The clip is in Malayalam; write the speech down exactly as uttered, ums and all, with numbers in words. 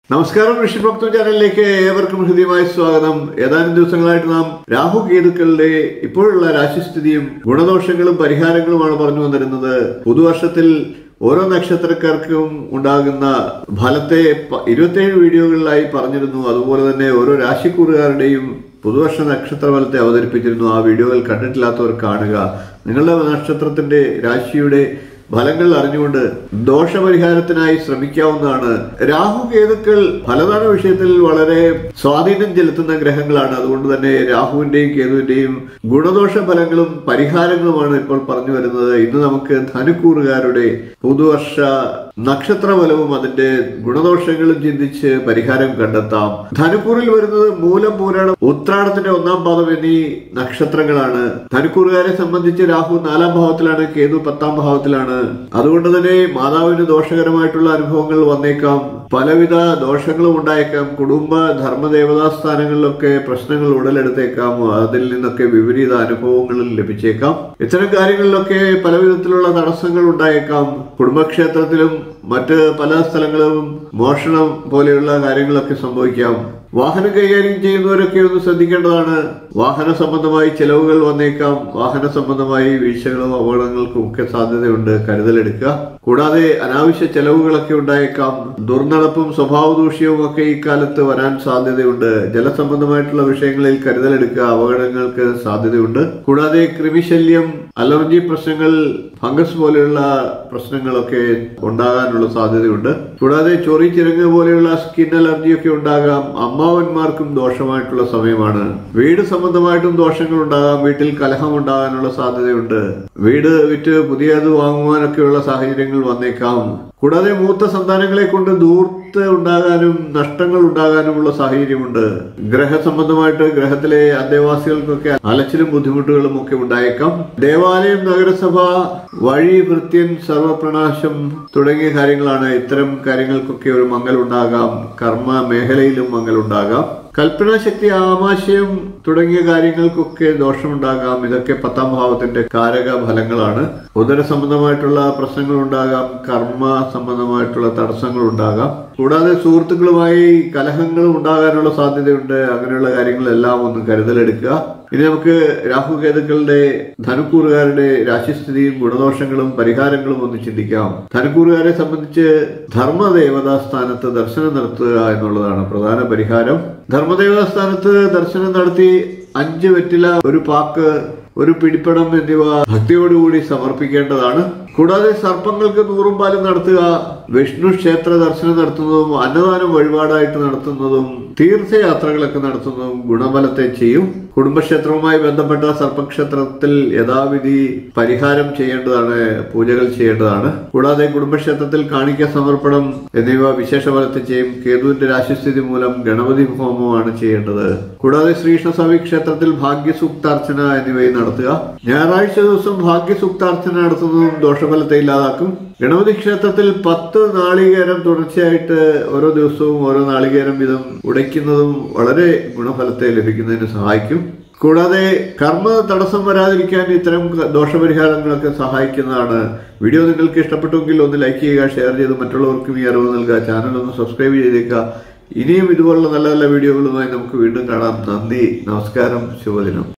നമസ്കാരം. ഋഷി ഭക്തം ചാനലിലേക്ക് ഏവർക്കും ഹൃദ്യമായ സ്വാഗതം. ഏതാനും ദിവസങ്ങളായിട്ട് നാം രാഹു കേതുക്കളുടെ ഇപ്പോഴുള്ള രാശിസ്ഥിതിയും ഗുണദോഷങ്ങളും പരിഹാരങ്ങളുമാണ് പറഞ്ഞു വന്നിരുന്നത്. പുതുവർഷത്തിൽ ഓരോ നക്ഷത്രക്കാർക്കും ഉണ്ടാകുന്ന ഫലത്തെ ഇരുപത്തിയേഴ് വീഡിയോകളിലായി പറഞ്ഞിരുന്നു. അതുപോലെ തന്നെ ഓരോ രാശിക്കൂറുകാരുടെയും പുതുവർഷ നക്ഷത്ര ഫലത്തെ അവതരിപ്പിച്ചിരുന്നു. ആ വീഡിയോകൾ കണ്ടിട്ടില്ലാത്തവർ കാണുക. നിങ്ങളുടെ നക്ഷത്രത്തിന്റെ രാശിയുടെ ഫലങ്ങൾ അറിഞ്ഞുകൊണ്ട് ദോഷപരിഹാരത്തിനായി ശ്രമിക്കാവുന്നതാണ്. രാഹു കേതുക്കൾ ഫലദാന വിഷയത്തിൽ വളരെ സ്വാധീനം ചെലുത്തുന്ന ഗ്രഹങ്ങളാണ്. അതുകൊണ്ട് തന്നെ രാഹുവിന്റെയും കേതുവിന്റെയും ഗുണദോഷ ഫലങ്ങളും പരിഹാരങ്ങളുമാണ് ഇപ്പോൾ പറഞ്ഞു വരുന്നത്. ഇന്ന് നമുക്ക് ധനുക്കൂറുകാരുടെ പുതുവർഷ നക്ഷത്രഫലവും അതിന്റെ ഗുണദോഷങ്ങളും ചിന്തിച്ച് പരിഹാരം കണ്ടെത്താം. ധനുക്കൂറിൽ വരുന്നത് മൂലം, പൂരാടം, ഉത്രാടത്തിന്റെ ഒന്നാം പാദം എന്നീ നക്ഷത്രങ്ങളാണ്. ധനുക്കൂറുകാരെ സംബന്ധിച്ച് രാഹു നാലാം ഭാവത്തിലാണ്, കേതു പത്താം ഭാവത്തിലാണ്. അതുകൊണ്ട് തന്നെ മാതാവിന് ദോഷകരമായിട്ടുള്ള അനുഭവങ്ങൾ വന്നേക്കാം, പലവിധ ദോഷങ്ങളും ഉണ്ടായേക്കാം. കുടുംബ ധർമ്മദേവതാ സ്ഥാനങ്ങളിലൊക്കെ പ്രശ്നങ്ങൾ ഉടലെടുത്തേക്കാം. അതിൽ നിന്നൊക്കെ വിപരീത അനുഭവങ്ങൾ ലഭിച്ചേക്കാം. ഇത്തരം കാര്യങ്ങളിലൊക്കെ പല വിധത്തിലുള്ള തടസ്സങ്ങൾ ഉണ്ടായേക്കാം. കുടുംബക്ഷേത്രത്തിലും മറ്റ് പല സ്ഥലങ്ങളിലും മോഷണം പോലെയുള്ള കാര്യങ്ങളൊക്കെ സംഭവിക്കാം. വാഹനം കൈകാര്യം ചെയ്യുന്നവരൊക്കെ ഒന്ന് ശ്രദ്ധിക്കേണ്ടതാണ്. വാഹന സംബന്ധമായി ചെലവുകൾ വന്നേക്കാം. വാഹന സംബന്ധമായി വീഴ്ചകളും അപകടങ്ങൾക്കും ഒക്കെ സാധ്യതയുണ്ട്. കരുതലെടുക്കുക. കൂടാതെ അനാവശ്യ ചെലവുകളൊക്കെ ഉണ്ടായേക്കാം. ദുർനടപ്പും സ്വഭാവ ദൂഷ്യവും ഒക്കെ ഇക്കാലത്ത് വരാൻ സാധ്യതയുണ്ട്. ജലസംബന്ധമായിട്ടുള്ള വിഷയങ്ങളിൽ കരുതലെടുക്കുക. അപകടങ്ങൾക്ക് സാധ്യതയുണ്ട്. കൂടാതെ കൃമിശല്യം, അലർജി പ്രശ്നങ്ങൾ, ഫംഗസ് പോലെയുള്ള പ്രശ്നങ്ങളൊക്കെ ഉണ്ടാകാനുള്ള സാധ്യതയുണ്ട്. കൂടാതെ ചൊറി, ചിരങ്ങ് പോലെയുള്ള സ്കിൻ അലർജിയൊക്കെ ഉണ്ടാകാം. അമ്മാവന്മാർക്കും ദോഷമായിട്ടുള്ള സമയമാണ്. വീട് സംബന്ധമായിട്ടും ദോഷങ്ങൾ ഉണ്ടാകാം. വീട്ടിൽ കലഹം ഉണ്ടാകാനുള്ള സാധ്യതയുണ്ട്. വീട് വിറ്റ് പുതിയത് വാങ്ങുവാനൊക്കെയുള്ള സാഹചര്യങ്ങൾ വന്നേക്കാം. കൂടാതെ മൂത്ത സന്താനങ്ങളെ കൊണ്ട് ദൂർത്ത് ഉണ്ടാകാനും നഷ്ടങ്ങൾ ഉണ്ടാകാനുമുള്ള സാഹചര്യമുണ്ട്. ഗ്രഹസംബന്ധമായിട്ട് ഗ്രഹത്തിലെ അന്തേവാസികൾക്കൊക്കെ അലച്ചിലും ബുദ്ധിമുട്ടുകളും ഒക്കെ ഉണ്ടായേക്കാം. ദേവാലയം, നഗരസഭ, വഴി, ഭൃത്യൻ, സർവപ്രണാശം തുടങ്ങിയ കാര്യങ്ങളാണ്. ഇത്തരം കാര്യങ്ങൾക്കൊക്കെ ഒരു മങ്ങലുണ്ടാകാം. കർമ്മ മേഖലയിലും മങ്ങലുണ്ടാകാം. കൽപ്പനാശക്തി, ആമാശയം തുടങ്ങിയ കാര്യങ്ങൾക്കൊക്കെ ദോഷമുണ്ടാകാം. ഇതൊക്കെ പത്താം ഭാവത്തിന്റെ കാരക ഫലങ്ങളാണ്. ഉദര സംബന്ധമായിട്ടുള്ള പ്രശ്നങ്ങൾ ഉണ്ടാകാം. കർമ്മ സംബന്ധമായിട്ടുള്ള തടസ്സങ്ങൾ ഉണ്ടാകാം. കൂടാതെ സുഹൃത്തുക്കളുമായി കലഹങ്ങളും ഉണ്ടാകാനുള്ള സാധ്യതയുണ്ട്. അങ്ങനെയുള്ള കാര്യങ്ങളെല്ലാം ഒന്ന് കരുതലെടുക്കുക. ഇനി നമുക്ക് രാഹു കേതുക്കളുടെ ധനുക്കൂറുകാരുടെ രാശിസ്ഥിതിയും ഗുണദോഷങ്ങളും പരിഹാരങ്ങളും ഒന്ന് ചിന്തിക്കാം. ധനുക്കൂറുകാരെ സംബന്ധിച്ച് ധർമ്മദേവതാ സ്ഥാനത്ത് ദർശനം നടത്തുക എന്നുള്ളതാണ് പ്രധാന പരിഹാരം. ധർമ്മദേവതാ സ്ഥാനത്ത് ദർശനം നടത്തി അഞ്ച് വെറ്റില, ഒരു പാക്ക്, ഒരു പിടിപ്പടം എന്നിവ ഭക്തിയോടുകൂടി സമർപ്പിക്കേണ്ടതാണ്. കൂടാതെ സർപ്പങ്ങൾക്ക് നൂറും പാലും നടത്തുക. വിഷ്ണു ക്ഷേത്ര ദർശനം നടത്തുന്നതും അന്നദാനം വഴിപാടായിട്ട് നടത്തുന്നതും തീർത്ഥയാത്രകളൊക്കെ നടത്തുന്നതും ഗുണഫലത്തെ ചെയ്യും. കുടുംബക്ഷേത്രവുമായി ബന്ധപ്പെട്ട സർപ്പക്ഷേത്രത്തിൽ യഥാവിധി പരിഹാരം ചെയ്യേണ്ടതാണ്, പൂജകൾ ചെയ്യേണ്ടതാണ്. കൂടാതെ കുടുംബക്ഷേത്രത്തിൽ കാണിക്ക സമർപ്പണം എന്നിവ വിശേഷ ഫലത്തെ ചെയ്യും. കേതുവിന്റെ രാശിസ്ഥിതി മൂലം ഗണപതി ഹോമമാണ് ചെയ്യേണ്ടത്. കൂടാതെ ശ്രീകൃഷ്ണസ്വാമി ക്ഷേത്രത്തിൽ ഭാഗ്യസൂക്താർച്ചന എന്നിവയും നടത്തുക. ഞായറാഴ്ച ദിവസം ഭാഗ്യസൂക്താർച്ചന നടത്തുന്നതും ദോഷഫലത്തെ ഇല്ലാതാക്കും. ഗണപതി ക്ഷേത്രത്തിൽ പത്ത് നാളികേരം തുടർച്ചയായിട്ട് ഓരോ ദിവസവും ഓരോ നാളികേരം വീതം ഉടയ്ക്കുന്നതും വളരെ ഗുണഫലത്തെ ലഭിക്കുന്നതിന് സഹായിക്കും. കൂടാതെ കർമ്മ തടസ്സം വരാതിരിക്കാൻ ഇത്തരം ദോഷപരിഹാരങ്ങളൊക്കെ സഹായിക്കുന്നതാണ്. വീഡിയോ നിങ്ങൾക്ക് ഇഷ്ടപ്പെട്ടുവെങ്കിൽ ഒന്ന് ലൈക്ക് ചെയ്യുക, ഷെയർ ചെയ്ത് മറ്റുള്ളവർക്കും ഈ അറിവ് നൽകുക. ചാനൽ ഒന്ന് സബ്സ്ക്രൈബ് ചെയ്തേക്കുക. ഇനിയും ഇതുപോലുള്ള നല്ല നല്ല വീഡിയോകളുമായി നമുക്ക് വീണ്ടും കാണാം. നന്ദി, നമസ്കാരം, ശുഭദിനം.